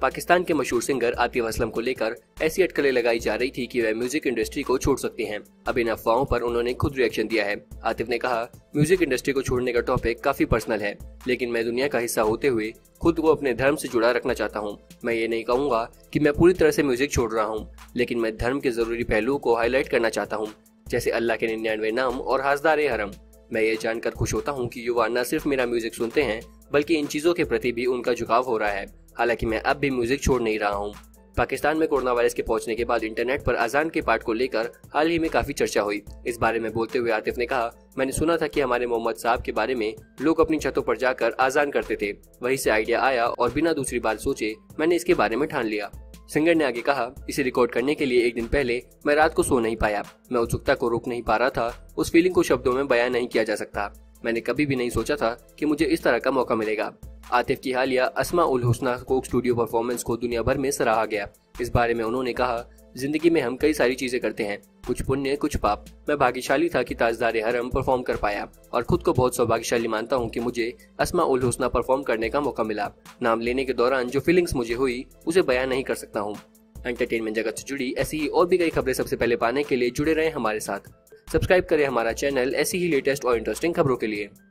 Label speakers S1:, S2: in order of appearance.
S1: पाकिस्तान के मशहूर सिंगर आतिफ असलम को लेकर ऐसी अटकलें लगाई जा रही थी कि वह म्यूजिक इंडस्ट्री को छोड़ सकते हैं। अब इन अफवाहों पर उन्होंने खुद रिएक्शन दिया है। आतिफ ने कहा, म्यूजिक इंडस्ट्री को छोड़ने का टॉपिक काफी पर्सनल है, लेकिन मैं दुनिया का हिस्सा होते हुए खुद को अपने धर्म से जुड़ा रखना चाहता हूँ। मैं ये नहीं कहूँगा कि मैं पूरी तरह से म्यूजिक छोड़ रहा हूँ, लेकिन मैं धर्म के जरूरी पहलुओं को हाईलाइट करना चाहता हूँ, जैसे अल्लाह के 99 नाम और हाजदार हरम। मैं ये जानकर खुश होता हूँ कि युवा न सिर्फ मेरा म्यूजिक सुनते हैं, बल्कि इन चीजों के प्रति भी उनका झुकाव हो रहा है। हालांकि मैं अब भी म्यूजिक छोड़ नहीं रहा हूँ। पाकिस्तान में कोरोना वायरस के पहुंचने के बाद इंटरनेट पर अजान के पाठ को लेकर हाल ही में काफी चर्चा हुई। इस बारे में बोलते हुए आतिफ ने कहा, मैंने सुना था कि हमारे मोहम्मद साहब के बारे में लोग अपनी छतों पर जाकर अजान करते थे। वहीं से आइडिया आया और बिना दूसरी बात सोचे मैंने इसके बारे में ठान लिया। सिंगर ने आगे कहा, इसे रिकॉर्ड करने के लिए एक दिन पहले मैं रात को सो नहीं पाया। मैं उत्सुकता को रोक नहीं पा रहा था। उस फीलिंग को शब्दों में बयान नहीं किया जा सकता। मैंने कभी भी नहीं सोचा था कि मुझे इस तरह का मौका मिलेगा। आतिफ की हालिया अस्मा उल हुस्ना कोक स्टूडियो परफॉर्मेंस को दुनिया भर में सराहा गया। इस बारे में उन्होंने कहा, जिंदगी में हम कई सारी चीजें करते हैं, कुछ पुण्य कुछ पाप। मैं भाग्यशाली था कि ताजदार हरम परफॉर्म कर पाया और खुद को बहुत सौभाग्यशाली मानता हूं कि मुझे अस्मा उल हुस्ना परफॉर्म करने का मौका मिला। नाम लेने के दौरान जो फीलिंग्स मुझे हुई उसे बयान नहीं कर सकता हूँ। एंटरटेनमेंट जगत से जुड़ी ऐसी ही और भी कई खबरें सबसे पहले पाने के लिए जुड़े रहें हमारे साथ। सब्सक्राइब करें हमारा चैनल ऐसी ही लेटेस्ट और इंटरेस्टिंग खबरों के लिए।